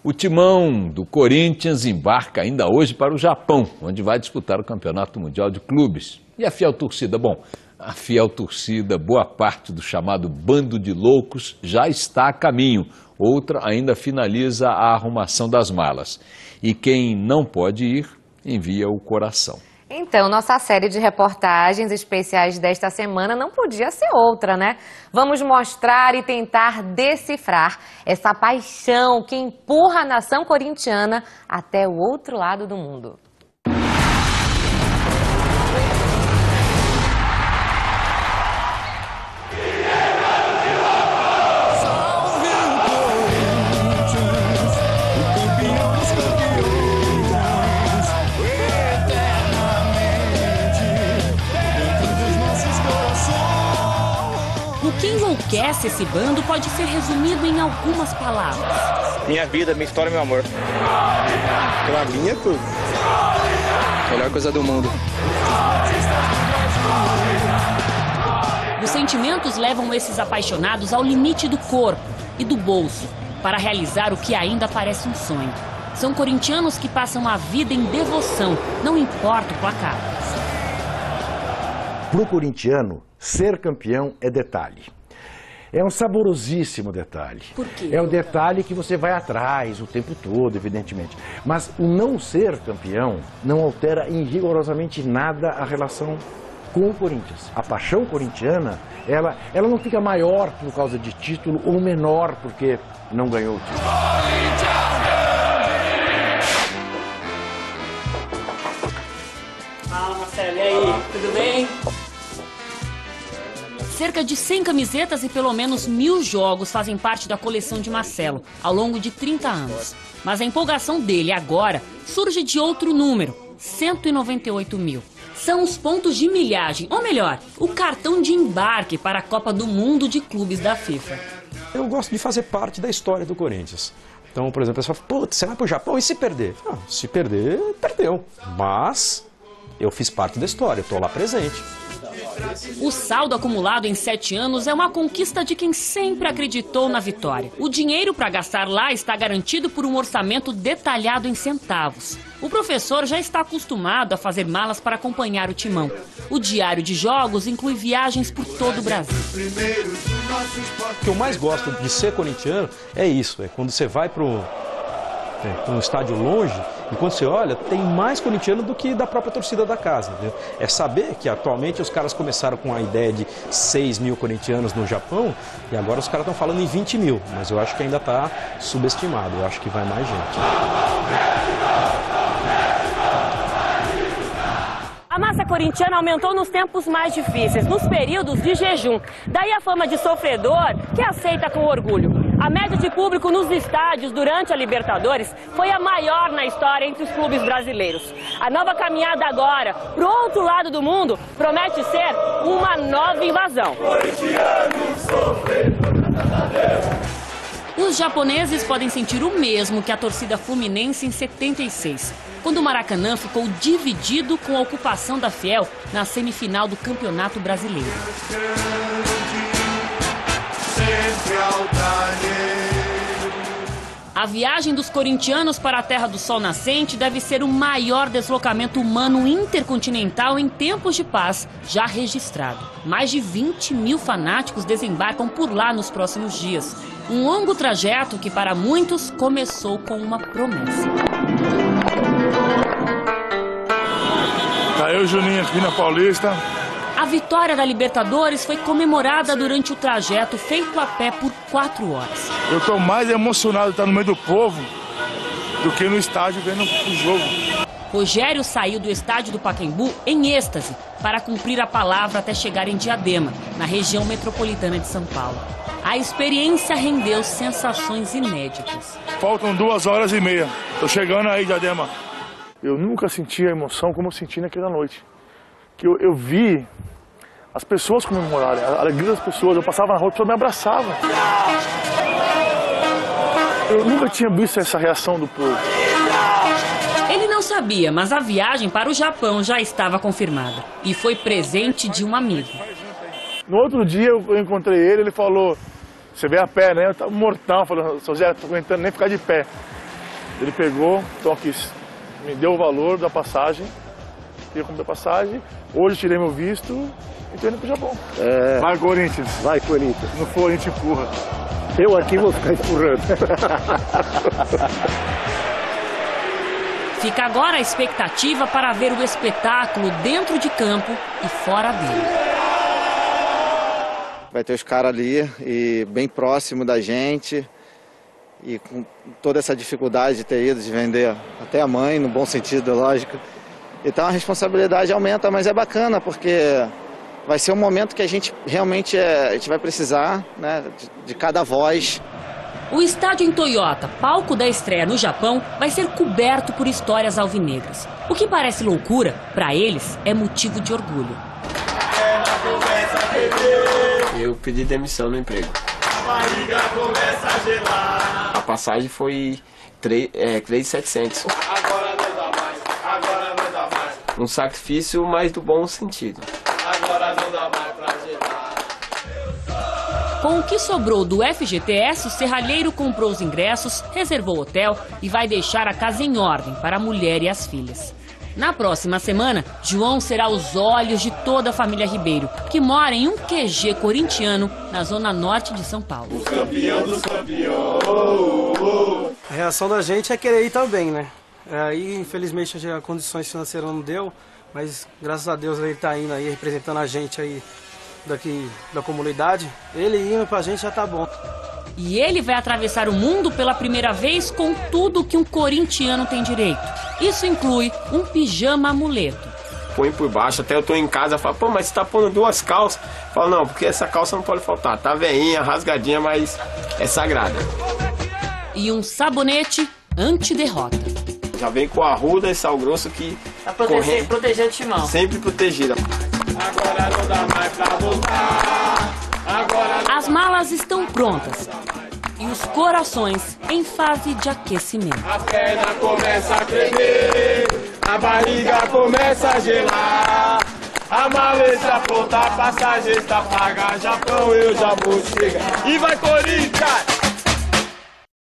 O timão do Corinthians embarca ainda hoje para o Japão, onde vai disputar o Campeonato Mundial de Clubes. E a fiel torcida? Bom, a fiel torcida, boa parte do chamado bando de loucos, já está a caminho. Outra ainda finaliza a arrumação das malas. E quem não pode ir, envia o coração. Então, nossa série de reportagens especiais desta semana não podia ser outra, né? Vamos mostrar e tentar decifrar essa paixão que empurra a nação corintiana até o outro lado do mundo. O que enlouquece esse bando pode ser resumido em algumas palavras. Minha vida, minha história, meu amor. Pra mim é tudo. Melhor coisa do mundo. Os sentimentos levam esses apaixonados ao limite do corpo e do bolso para realizar o que ainda parece um sonho. São corintianos que passam a vida em devoção, não importa o placar. Para o corintiano, ser campeão é detalhe. É um saborosíssimo detalhe. Por quê? É o detalhe que você vai atrás o tempo todo, evidentemente. Mas o não ser campeão não altera em rigorosamente nada a relação com o Corinthians. A paixão corintiana, ela não fica maior por causa de título ou menor porque não ganhou o título. Fala, Marcelo, e aí? Tudo bem? Cerca de 100 camisetas e pelo menos 1000 jogos fazem parte da coleção de Marcelo ao longo de 30 anos. Mas a empolgação dele agora surge de outro número, 198 mil. São os pontos de milhagem, ou melhor, o cartão de embarque para a Copa do Mundo de Clubes da FIFA. Eu gosto de fazer parte da história do Corinthians. Então, por exemplo, a pessoa fala, putz, você vai pro Japão e se perder? Ah, se perder, perdeu. Mas eu fiz parte da história, estou lá presente. O saldo acumulado em 7 anos é uma conquista de quem sempre acreditou na vitória. O dinheiro para gastar lá está garantido por um orçamento detalhado em centavos. O professor já está acostumado a fazer malas para acompanhar o timão. O diário de jogos inclui viagens por todo o Brasil. O que eu mais gosto de ser corintiano é isso, é quando você vai para um estádio longe e quando você olha, tem mais corintiano do que da própria torcida da casa. Entendeu? É saber que atualmente os caras começaram com a ideia de 6 mil corintianos no Japão e agora os caras estão falando em 20 mil, mas eu acho que ainda está subestimado, eu acho que vai mais gente. A massa corintiana aumentou nos tempos mais difíceis, nos períodos de jejum. Daí a fama de sofredor, que aceita com orgulho. A média de público nos estádios durante a Libertadores foi a maior na história entre os clubes brasileiros. A nova caminhada agora, para o outro lado do mundo, promete ser uma nova invasão. Os japoneses podem sentir o mesmo que a torcida fluminense em 76, quando o Maracanã ficou dividido com a ocupação da Fiel na semifinal do Campeonato Brasileiro. A viagem dos corintianos para a Terra do Sol Nascente deve ser o maior deslocamento humano intercontinental em tempos de paz já registrado. Mais de 20 mil fanáticos desembarcam por lá nos próximos dias. Um longo trajeto que para muitos começou com uma promessa. Tá eu, Juninho, aqui na Paulista. A vitória da Libertadores foi comemorada durante o trajeto feito a pé por 4 horas. Eu tô mais emocionado de estar no meio do povo do que no estádio vendo o jogo. Rogério saiu do estádio do Pacaembu em êxtase para cumprir a palavra até chegar em Diadema, na região metropolitana de São Paulo. A experiência rendeu sensações inéditas. Faltam 2h30. Tô chegando aí, Diadema. Eu nunca senti a emoção como eu senti naquela noite. Que eu vi as pessoas comemorarem, a alegria das pessoas. Eu passava na rua, a pessoa me abraçava. Eu nunca tinha visto essa reação do povo. Ele não sabia, mas a viagem para o Japão já estava confirmada. E foi presente de um amigo. No outro dia eu encontrei ele falou, você veio a pé, né? Eu tava mortão, falou, seu Zé, não tô aguentando nem ficar de pé. Ele pegou, então aqui, me deu o valor da passagem, queria comprar passagem, hoje tirei meu visto e tô indo pro Japão. Vai, Corinthians. Vai, Corinthians. Se não for, a gente empurra. Eu aqui vou ficar empurrando. Fica agora a expectativa para ver o espetáculo dentro de campo e fora dele. Vai ter os caras ali, e bem próximo da gente, e com toda essa dificuldade de ter ido, de vender até a mãe, no bom sentido, lógico. Então a responsabilidade aumenta, mas é bacana, porque vai ser um momento que a gente realmente a gente vai precisar, né, de cada voz. O estádio em Toyota, palco da estreia no Japão, vai ser coberto por histórias alvinegras. O que parece loucura, para eles, é motivo de orgulho. Eu pedi demissão no emprego. A passagem foi 3.700. Um sacrifício, mas do bom sentido. Com o que sobrou do FGTS, o serralheiro comprou os ingressos, reservou hotel e vai deixar a casa em ordem para a mulher e as filhas. Na próxima semana, João será os olhos de toda a família Ribeiro, que mora em um QG corintiano na zona norte de São Paulo. O campeão dos campeões. A reação da gente é querer ir também, né? Aí, infelizmente, as condições financeiras não deu, mas graças a Deus ele está indo aí, representando a gente aí daqui da comunidade. Ele indo pra gente já tá bom. E ele vai atravessar o mundo pela primeira vez com tudo que um corintiano tem direito. Isso inclui um pijama amuleto. Põe por baixo, até eu tô em casa, falo, pô, mas você tá pondo 2 calças? Falo, não, porque essa calça não pode faltar. Tá veinha, rasgadinha, mas é sagrada. E um sabonete anti-derrota. Já vem com a arruda e sal grosso que... Pra proteger o timão. Sempre protegida. Agora não dá mais pra voltar. Agora... As malas estão prontas. E os corações em fase de aquecimento. A perna começa a tremer, a barriga começa a gelar. A maleta pronta, a passagem está paga. Japão, eu já vou chegar. E vai, Corinthians!